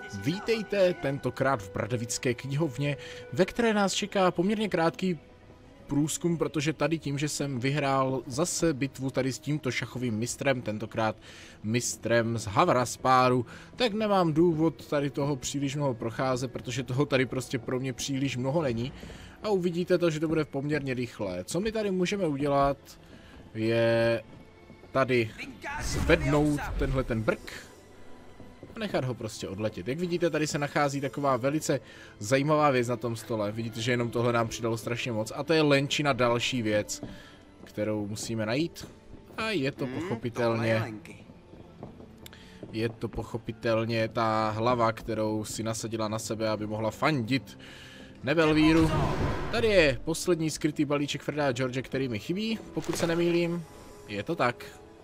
Vítejte tentokrát v Bradevické knihovně, ve které nás čeká poměrně krátký průzkum, protože tady tím, že jsem vyhrál zase bitvu tady s tímto šachovým mistrem, tentokrát mistrem z Havraspáru, tak nemám důvod tady toho příliš mnoho procházet, protože toho tady prostě pro mě příliš mnoho není. A uvidíte to, že to bude poměrně rychlé. Co my tady můžeme udělat, je tady zvednout tenhle ten brk a nechat ho prostě odletět. Jak vidíte, tady se nachází taková velice zajímavá věc na tom stole. Vidíte, že jenom tohle nám přidalo strašně moc. A to je lenčina, další věc, kterou musíme najít. A je to pochopitelně... Je to pochopitelně ta hlava, kterou si nasadila na sebe, aby mohla fandit Nebelvíru. Tady je poslední skrytý balíček Freda a George, který mi chybí, pokud se nemýlím. Je to tak.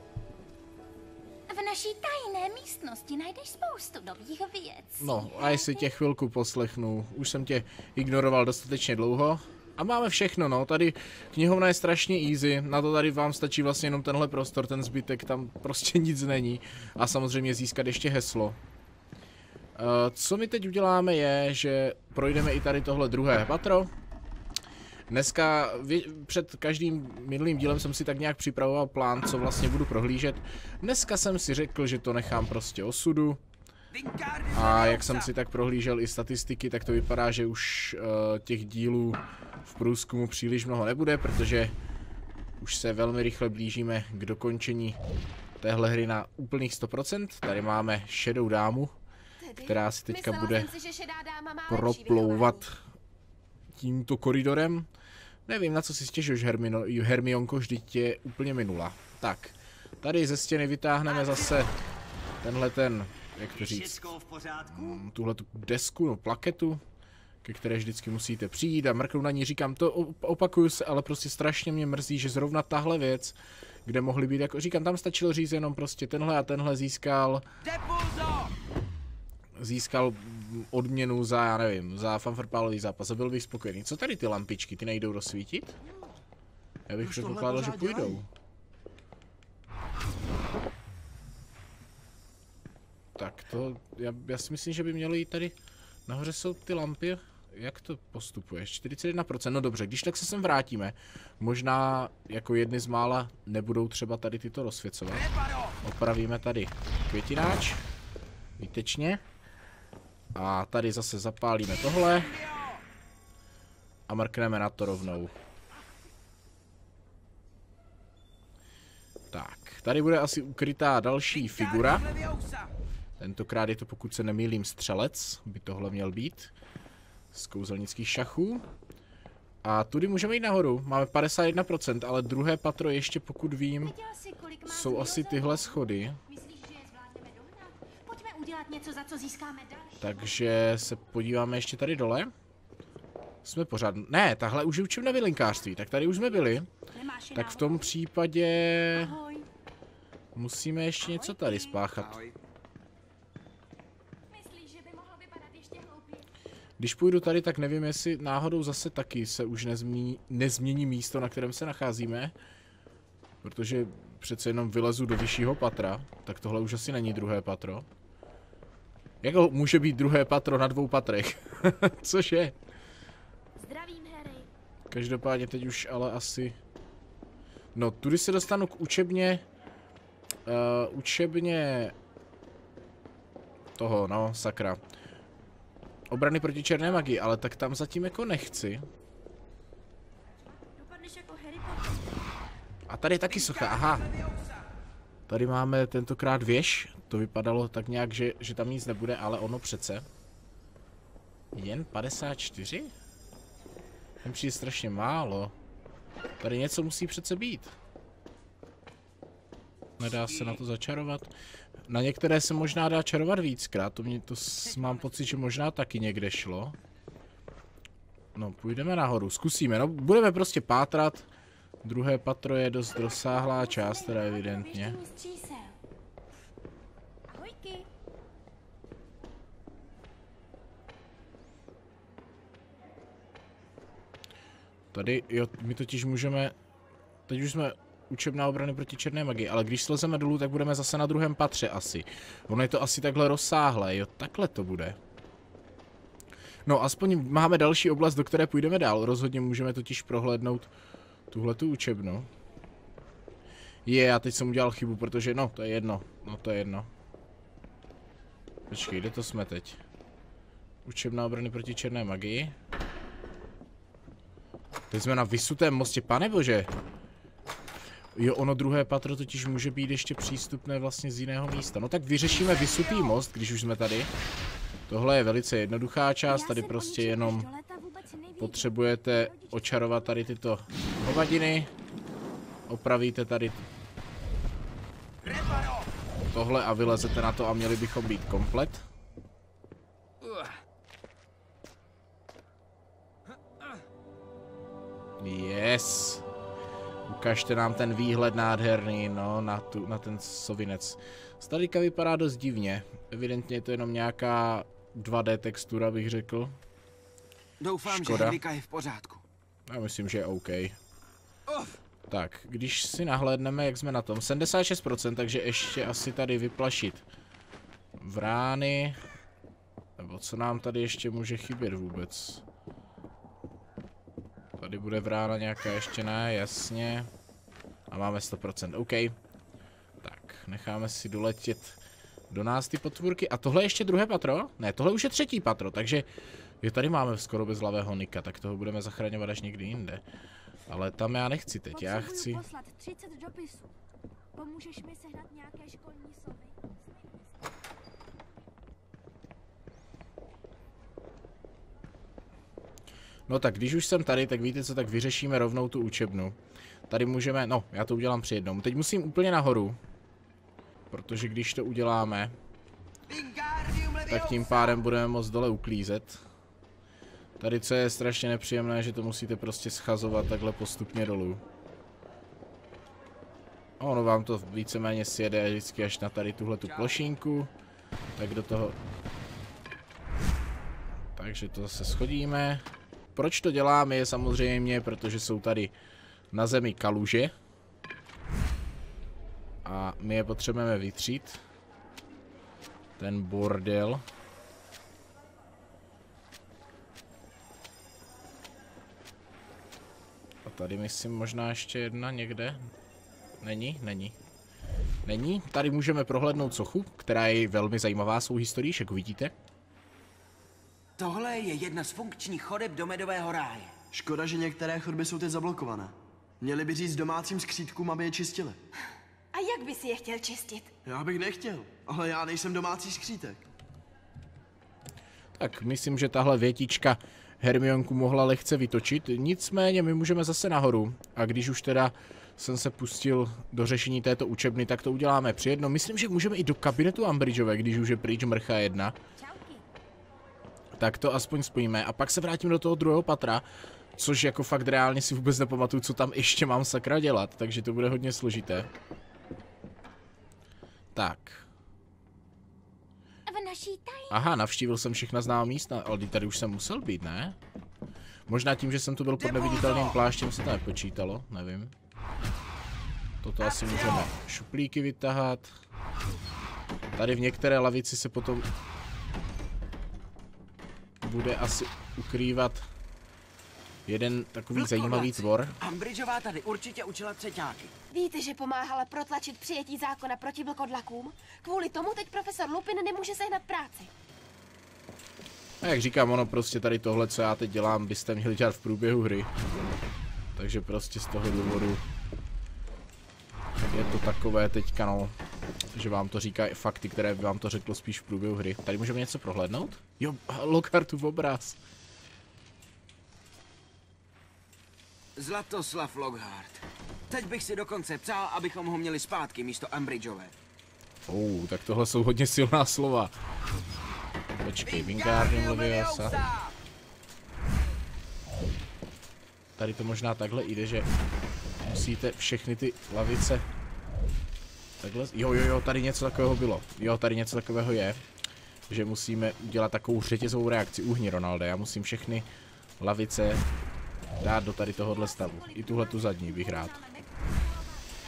V naší tajné místnosti najdeš spoustu nových věcí. No, a jestli tě chvilku poslechnu, už jsem tě ignoroval dostatečně dlouho. A máme všechno, no, tady knihovna je strašně easy, na to tady vám stačí vlastně jenom tenhle prostor, ten zbytek, tam prostě nic není. A samozřejmě získat ještě heslo. Co my teď uděláme je, že projdeme i tady tohle druhé patro. Dneska, před každým minulým dílem jsem si tak nějak připravoval plán, co vlastně budu prohlížet. Dneska jsem si řekl, že to nechám prostě osudu. A jak jsem si tak prohlížel i statistiky, tak to vypadá, že už těch dílů v průzkumu příliš mnoho nebude, protože už se velmi rychle blížíme k dokončení téhle hry na úplných 100%. Tady máme šedou dámu, která si teďka bude proplouvat tímto koridorem. Nevím, na co si stěžuješ, Hermionko, vždyť je úplně minula. Tak, tady ze stěny vytáhneme zase tenhle ten, jak to říct, tuhletu desku, no plaketu, ke které vždycky musíte přijít a mrknout na ní. Říkám, to opakuju se, ale prostě strašně mě mrzí, že zrovna tahle věc, kde mohly být, jako říkám, tam stačilo říct jenom prostě tenhle a tenhle získal odměnu za, já nevím, za fanfarpálový zápas a byl bych spokojený. Co tady ty lampičky, ty nejdou rozsvítit? Já bych předpokládal, že půjdou. Tak to, já si myslím, že by mělo jít tady, nahoře jsou ty lampy, jak to postupuješ? 41%, no dobře, když tak se sem vrátíme. Možná jako jedny z mála nebudou třeba tady tyto rozsvěcovat. Opravíme tady květináč, výtečně. A tady zase zapálíme tohle. A mrkneme na to rovnou. Tak, tady bude asi ukrytá další figura. Tentokrát je to, pokud se nemýlím, střelec, by tohle měl být. Z kouzelnických šachů. A tudy můžeme jít nahoru, máme 51%, ale druhé patro ještě, pokud vím, jsou asi tyhle schody. Takže se podíváme ještě tady dole. Jsme pořád... Ne, tahle už je učebna vilinkářství, tak tady už jsme byli. Tak v tom případě... musíme ještě něco tady spáchat. Když půjdu tady, tak nevím, jestli náhodou zase taky se už nezmění místo, na kterém se nacházíme. Protože přece jenom vylezu do vyššího patra, tak tohle už asi není druhé patro. Jak může být druhé patro na 2 patrech? Cože? Zdravím, Harry. Každopádně teď už ale asi... No, tudy se dostanu k učebně... učebně... toho, no, sakra. Obrany proti černé magii, ale tak tam zatím jako nechci. A tady je taky socha, aha. Tady máme tentokrát věž. To vypadalo tak nějak, že tam nic nebude, ale ono přece. Jen 54? Ten přijde strašně málo. Tady něco musí přece být. Nedá se na to začarovat. Na některé se možná dá čarovat víckrát, to mám pocit, že možná taky někde šlo. No, půjdeme nahoru, zkusíme, no, budeme prostě pátrat. Druhé patro je dost rozsáhlá část, teda evidentně. Tady, jo, my totiž můžeme, teď už jsme učebná obrany proti černé magii, ale když slezeme dolů, tak budeme zase na druhém patře asi. Ono je to asi takhle rozsáhlé, jo, takhle to bude. No, aspoň máme další oblast, do které půjdeme dál. Rozhodně můžeme totiž prohlédnout tuhletu učebnu. Já teď jsem udělal chybu, protože, no, to je jedno. No, to je jedno. Počkej, kde to jsme teď? Učebná obrany proti černé magii. Teď jsme na Vysutém mostě, panebože. Jo, ono druhé patro totiž může být ještě přístupné vlastně z jiného místa. No tak vyřešíme Vysutý most, když už jsme tady. Tohle je velice jednoduchá část, tady prostě jenom potřebujete očarovat tady tyto hovadiny. Opravíte tady tohle a vylezete na to a měli bychom být komplet. Yes. Ukažte nám ten výhled nádherný, no, na ten sovinec. Stadika vypadá dost divně. Evidentně je to jenom nějaká 2D textura, bych řekl. Doufám, Škoda. že Henrika je v pořádku. Já myslím, že je OK. Tak, když si nahlédneme, jak jsme na tom. 76%, takže ještě asi tady vyplašit vrány. Nebo co nám tady ještě může chybět vůbec? Tady bude vrána nějaká ještě, ne, jasně. A máme 100%, OK. Tak, necháme si doletět do nás ty potvůrky. A tohle je ještě druhé patro? Ne, tohle už je třetí patro, takže jo, tady máme skoro bezhlavého Nika, tak toho budeme zachraňovat až někdy jinde. Ale tam já nechci teď, já chci... poslat 30 dopisů. Pomůžeš mi sehnat nějaké školní sovy? No tak když už jsem tady, tak víte co, tak vyřešíme rovnou tu učebnu. Tady můžeme, no, já to udělám při jednom. Teď musím úplně nahoru. Protože když to uděláme, tak tím pádem budeme moct dole uklízet. Tady co je strašně nepříjemné, že to musíte prostě schazovat takhle postupně dolů. Ono vám to víceméně sjede vždycky až na tady tuhle tu plošinku. Tak do toho... Takže to zase schodíme. Proč to děláme je samozřejmě, protože jsou tady na zemi kaluže. A my je potřebujeme vytřít. Ten bordel. A tady myslím možná ještě jedna někde. Není? Není. Není? Tady můžeme prohlédnout sochu, která je velmi zajímavá svou historií, jak uvidíte. Tohle je jedna z funkčních chodeb do Medového ráje. Škoda, že některé chodby jsou teď zablokované. Měli by říct domácím skřítkům, aby je čistili. A jak by si je chtěl čistit? Já bych nechtěl, ale já nejsem domácí skřítek. Tak myslím, že tahle větička Hermionku mohla lehce vytočit, nicméně my můžeme zase nahoru. A když už teda jsem se pustil do řešení této učebny, tak to uděláme při jednom. Myslím, že můžeme i do kabinetu Umbridgeové, když už je pryč mrcha jedna. Tak to aspoň spojíme a pak se vrátím do toho druhého patra, což jako fakt reálně si vůbec nepamatuju, co tam ještě mám sakra dělat, takže to bude hodně složité. Tak. V naší tajně. Aha, navštívil jsem všechna známá místa, ale tady už jsem musel být, ne? Možná tím, že jsem tu byl pod neviditelným pláštěm, se to nepočítalo, nevím. Toto asi můžeme šuplíky vytahat. Tady v některé lavici se potom bude asi ukrývat jeden takový zajímavý tvor. Umbridgeová tady určitě učila třeťáky. Víte, že pomáhala protlačit přijetí zákona proti vlkodlakům? Kvůli tomu teď profesor Lupin nemůže sehnat práci. A jak říkám, ono prostě tady tohle, co já teď dělám, byste měli dělat v průběhu hry. Takže prostě z toho důvodu je to takové teďka, no, že vám to říká fakty, které by vám to řeklo spíš v průběhu hry. Tady můžeme něco prohlédnout? Jo, Lockhartův obraz. Zlatoslav Lockhart. Teď bych si dokonce přál, abychom ho měli zpátky místo Umbridgeové. Tak tohle jsou hodně silná slova. Počkej, Wingardium Leviosa. Tady to možná takhle jde, že musíte všechny ty lavice takhle... Jo, tady něco takového bylo. Jo, tady něco takového je. Že musíme udělat takovou řetězovou reakci. Uhni, Ronalde, já musím všechny lavice dát do tady tohohle stavu. I tuhle tu zadní bych rád.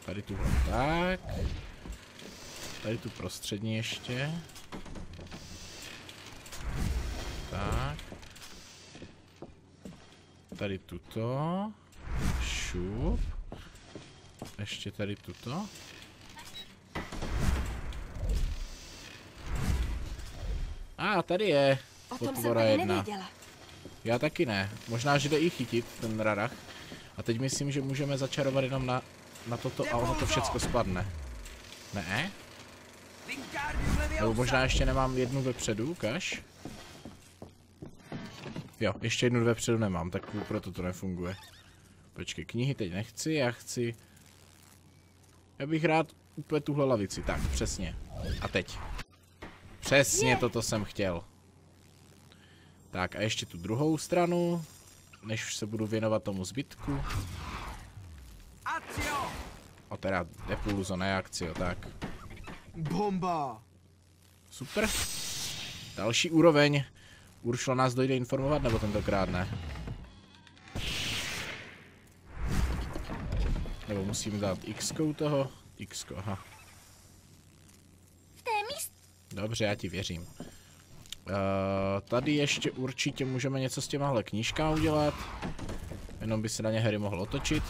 Tady tuhle tak. Tady tu prostřední ještě. Tak. Tady tuto. Šup. Ještě tady tuto. Tady je O tom jsem potvora ani jedna. nevěděla. Já taky ne. Možná, že jde i chytit ten rarach. A teď myslím, že můžeme začarovat jenom na toto a ono to všecko spadne. Ne? Nebo možná ještě nemám jednu vepředu, ukaž. Jo, ještě jednu vepředu nemám, tak proto to nefunguje. Počkej, knihy teď nechci, já chci... Já bych rád úplně tuhle lavici, tak, přesně. A teď. Přesně toto jsem chtěl. Tak a ještě tu druhou stranu, než už se budu věnovat tomu zbytku. O teda Depulso, ne Akcio, tak. Bomba! Super. Další úroveň. Uršula nás dojde informovat, nebo tentokrát ne? Nebo musím dát X-kou toho? X-ko, aha. V té míst... Dobře, já ti věřím. Tady ještě určitě můžeme něco s těmahle knížkama udělat. Jenom by se na ně Harry mohl otočit.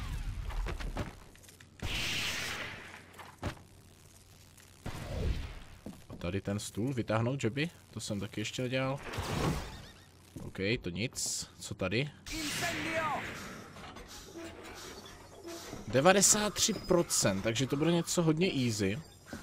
A tady ten stůl vytáhnout, že by? To jsem taky ještě nedělal. OK, to nic. Co tady? 93%, takže to bude něco hodně easy.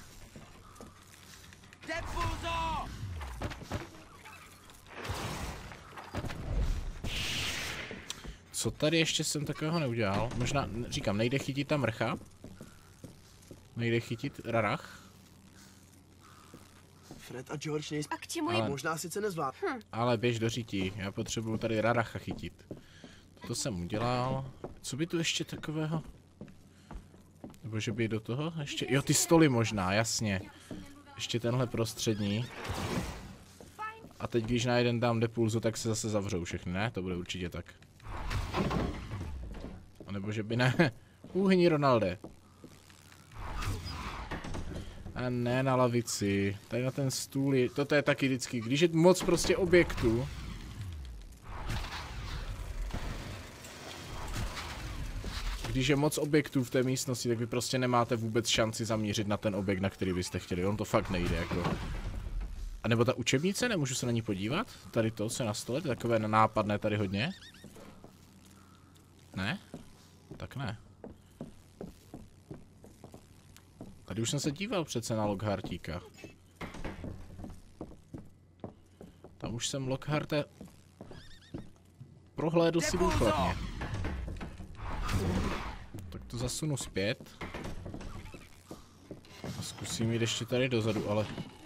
Co tady ještě jsem takového neudělal? Možná, říkám, nejde chytit ta mrcha. Nejde chytit rarach. Fred a George nejsou... A k čemu Ale- je... Možná sice nezvládl. Ale běž do řití, já potřebuju tady raracha chytit. To jsem udělal. Co by tu ještě takového? Nebo že by do toho ještě... Jo, ty stoly možná, jasně. Ještě tenhle prostřední. A teď, když na jeden dám Depulso, tak se zase zavřou všechny, ne? To bude určitě tak. A nebo že by ne... Uhni Ronalde. A ne na lavici. Tady na ten stůl je... Toto je taky vždycky, když je moc prostě objektů. Když je moc objektů v té místnosti, tak vy prostě nemáte vůbec šanci zamířit na ten objekt, na který byste chtěli. On to fakt nejde, jako. A nebo ta učebnice, nemůžu se na ní podívat? Tady to, co je na stole, to je takové nápadné tady hodně. Ne? Tak ne. Tady už jsem se díval přece na Lockhartíka. Tam už jsem Lockharte prohlédl si důkladně. Tak to zasunu zpět. A zkusím jít ještě tady dozadu, ale...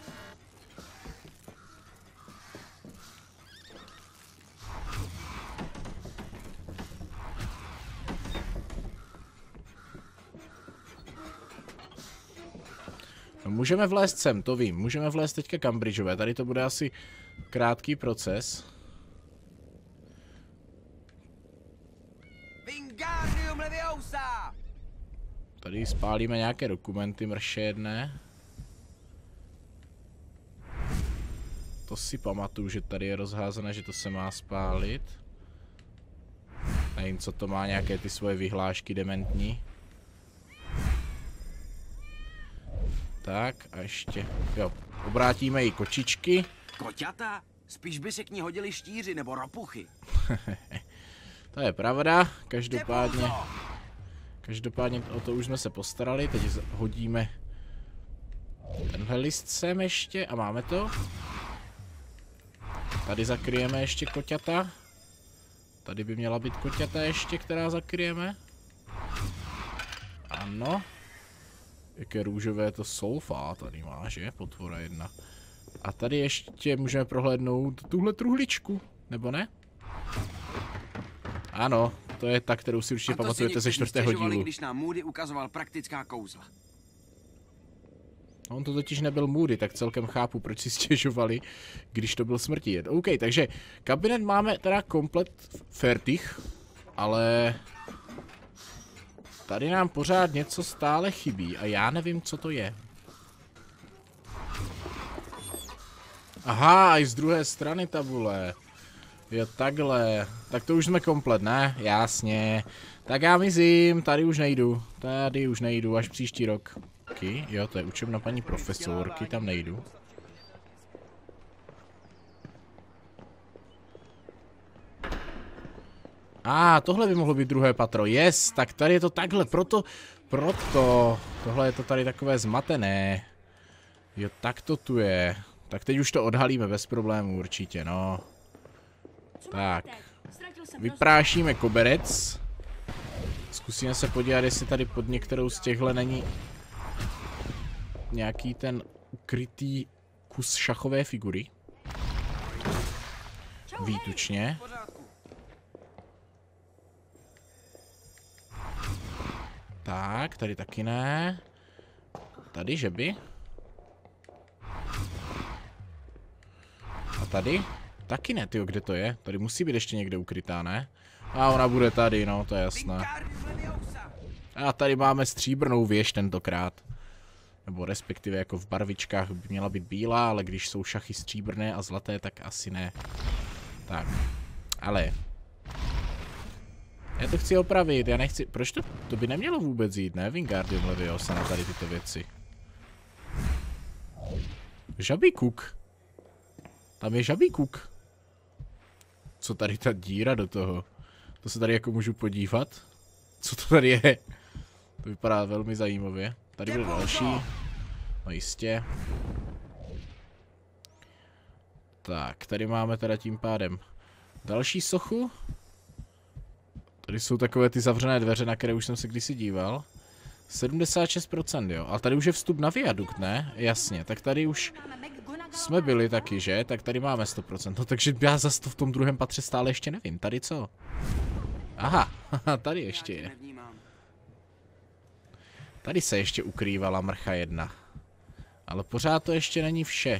No, můžeme vlézt sem, to vím. Můžeme vlézt teďka Cambridgeové. Tady to bude asi krátký proces. Wingardium Leviosa! Tady spálíme nějaké dokumenty mrše jedné. To si pamatuju, že tady je rozházené, že to se má spálit. Nevím, co to má, nějaké ty svoje vyhlášky dementní. Tak a ještě, jo, obrátíme i kočičky. Koťata? Spíš by se k ní hodili štíři nebo ropuchy. To je pravda, každopádně o to už jsme se postarali, teď hodíme tenhle list sem ještě a máme to. Tady zakryjeme ještě koťata. Tady by měla být koťata ještě, která zakryjeme. Ano. Jaké růžové to solfa tady má, že? Potvora jedna. A tady ještě můžeme prohlédnout tuhle truhličku, nebo ne? Ano, to je ta, kterou si určitě pamatujete ze 4. dílu. Když nám Moody ukazoval praktická kouzla. On to totiž nebyl Moody, tak celkem chápu, proč si stěžovali, když to byl smrtíjed. OK, takže kabinet máme teda komplet fertig, ale... tady nám pořád něco stále chybí a já nevím, co to je. Aha, i z druhé strany tabule. Jo, takhle. Tak to už jsme komplet, ne? Jasně. Tak já mizím, tady už nejdu. Tady už nejdu, až příští rok. Jo, to je učebna paní profesorky, tam nejdu. Tohle by mohlo být druhé patro. Yes, tak tady je to takhle, proto. Tohle je to tady takové zmatené. Jo, tak to tu je. Tak teď už to odhalíme bez problémů určitě, no. Tak. Vyprášíme koberec. Zkusíme se podívat, jestli tady pod některou z těchhle není nějaký ten ukrytý kus šachové figury. Výtučně. Tak, tady taky ne. Tady, že by? A tady? Taky ne, tyjo, kde to je? Tady musí být ještě někde ukrytá, ne? A ona bude tady, no, to je jasné. A tady máme stříbrnou věž tentokrát. Nebo respektive jako v barvičkách by měla být bílá, ale když jsou šachy stříbrné a zlaté, tak asi ne. Tak, ale... Já to chci opravit, já nechci... Proč to by nemělo vůbec jít, ne? Wingardium Leviosa na tady tyto věci. Žabý kuk. Tam je žabý kuk. Co tady ta díra do toho? To se tady jako můžu podívat? Co to tady je? To vypadá velmi zajímavě. Tady bude další. No jistě. Tak, tady máme teda tím pádem další sochu. Tady jsou takové ty zavřené dveře, na které už jsem se kdysi díval. 76%, jo. Ale tady už je vstup na viadukt, ne? Jasně, tak tady už jsme byli taky, že? Tak tady máme 100%. No, takže já zase to v tom druhém patře stále ještě nevím. Tady co? Aha, tady ještě je. Tady se ještě ukrývala mrcha jedna. Ale pořád to ještě není vše.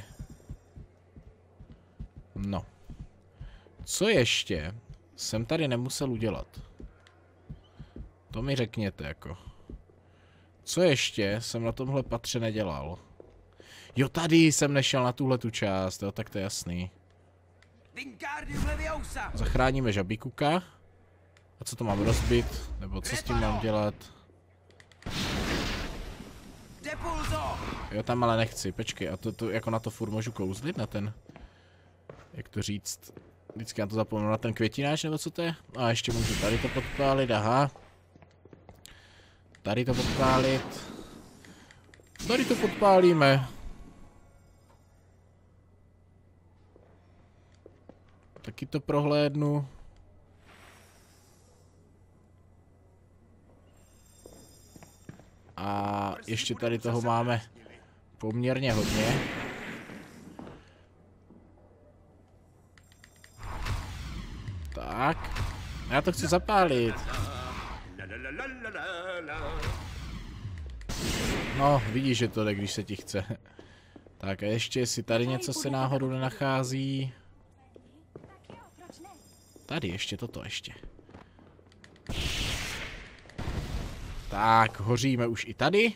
No. Co ještě jsem tady nemusel udělat? To mi řekněte jako. Co ještě jsem na tomhle patře nedělal? Jo, tady jsem nešel na tuhle tu část, jo, tak to je jasný. Zachráníme žabíkuka. A co to mám rozbit? Nebo co s tím mám dělat? Jo, tam ale nechci, počkej, a to jako na to furt můžu kouzlit, na ten... Jak to říct? Vždycky na to zapomenu, na ten květináč, nebo co to je? A ještě můžu tady to podpálit, aha. Tady to podpálit. Tady to podpálíme. Taky to prohlédnu. A ještě tady toho máme poměrně hodně. Tak. Já to chci zapálit. No, vidíš, že to jde, když se ti chce. Tak a ještě, jestli tady něco se náhodou nenachází. Tady ještě, toto ještě. Tak, hoříme už i tady.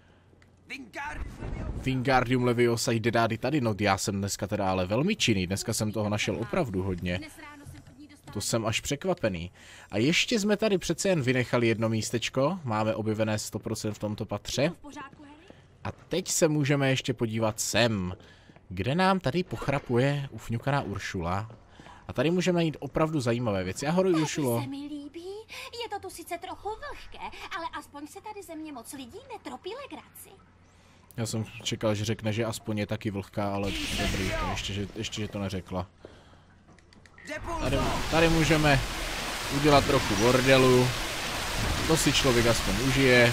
Wingardium Leviosa jde dády tady. No, já jsem dneska teda ale velmi činný. Dneska jsem toho našel opravdu hodně. To jsem až překvapený. A ještě jsme tady přece jen vynechali jedno místečko. Máme objevené 100% v tomto patře. A teď se můžeme ještě podívat sem, kde nám tady pochrapuje ufňukaná Uršula. A tady můžeme najít opravdu zajímavé věci. Ahoj, Uršulo. Se mi líbí. Je to tu sice trochu vlhké, ale aspoň se tady ze mě moc lidí netropí legraci. Já jsem čekal, že řekne, že aspoň je taky vlhká, ale dobrý, to ještě že to neřekla. Tady můžeme udělat trochu bordelu. To si člověk aspoň užije.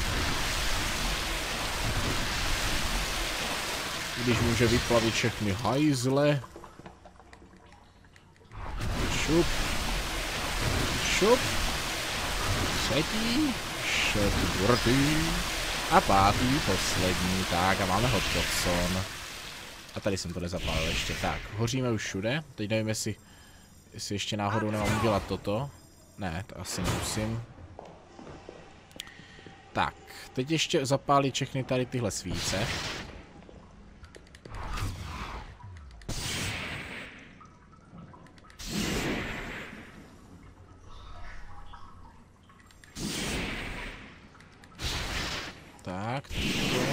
Když může vyplavit všechny hajzle. Šup. Šup. Třetí. Čtvrtý. A pátý, poslední. Tak a máme Hotpotson. A tady jsem to nezapálil ještě. Tak, hoříme už všude. Teď nevím, jestli ještě náhodou nemám udělat toto. Ne, to asi nemusím. Tak, teď ještě zapálit všechny tady tyhle svíce. Tak, to.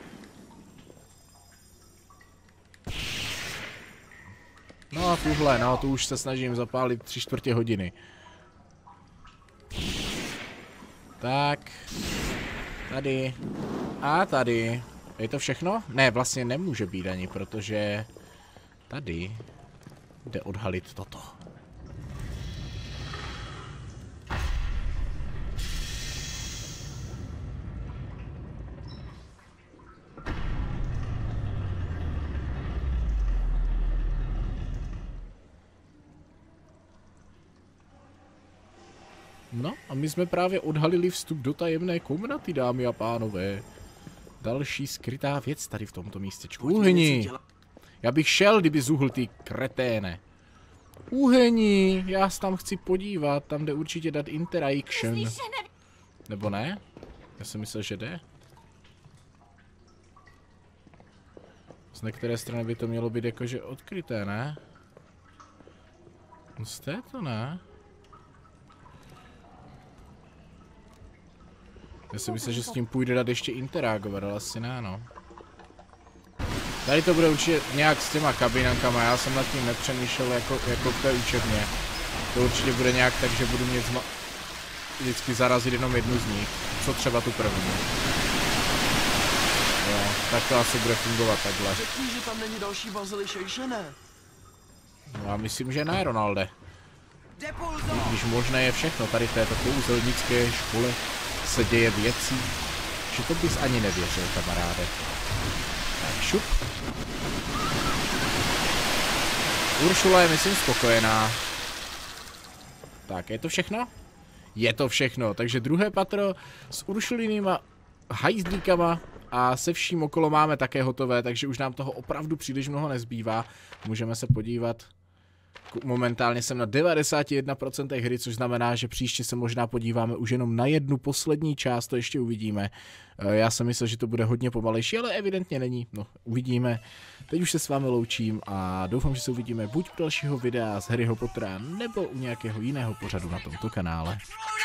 No a tuhle, no tu už se snažím zapálit 3/4 hodiny. Tak. Tady. A tady. Je to všechno? Ne, vlastně nemůže být ani, protože tady jde odhalit toto. No a my jsme právě odhalili vstup do tajemné komnaty, dámy a pánové. Další skrytá věc tady v tomto místečku. Uhni! Já bych šel, kdyby zuhl, ty kreténe. Uhni! Já se tam chci podívat, tam jde určitě dát interaction. Nebo ne? Já jsem myslel, že jde. Z některé strany by to mělo být jakože odkryté, ne? Z této ne? Já si myslím, že s tím půjde dát ještě interagovat, ale asi ne, no. Tady to bude určitě nějak s těma kabinankama, já jsem nad tím nepřemýšlel jako v té učebně. To určitě bude nějak tak, že budu mít vždycky zarazit jenom jednu z nich. Co třeba tu první. Jo, tak to asi bude fungovat takhle. Řekni, že tam není další Basilization, ne? No já myslím, že ne, Ronalde. Depulso! Když možné je všechno, tady v této kouzelnické škole se děje věcí, že to bys ani nevěřil, kamaráde. Tak šup. Uršula je, myslím, spokojená. Tak, je to všechno? Je to všechno, takže druhé patro s Uršulinýma hajzlíkama a se vším okolo máme také hotové, takže už nám toho opravdu příliš mnoho nezbývá. Můžeme se podívat. Momentálně jsem na 91% hry, což znamená, že příště se možná podíváme už jenom na jednu poslední část, to ještě uvidíme. Já jsem myslel, že to bude hodně pomalejší, ale evidentně není, no uvidíme. Teď už se s vámi loučím a doufám, že se uvidíme buď u dalšího videa z Harryho Pottera, nebo u nějakého jiného pořadu na tomto kanále.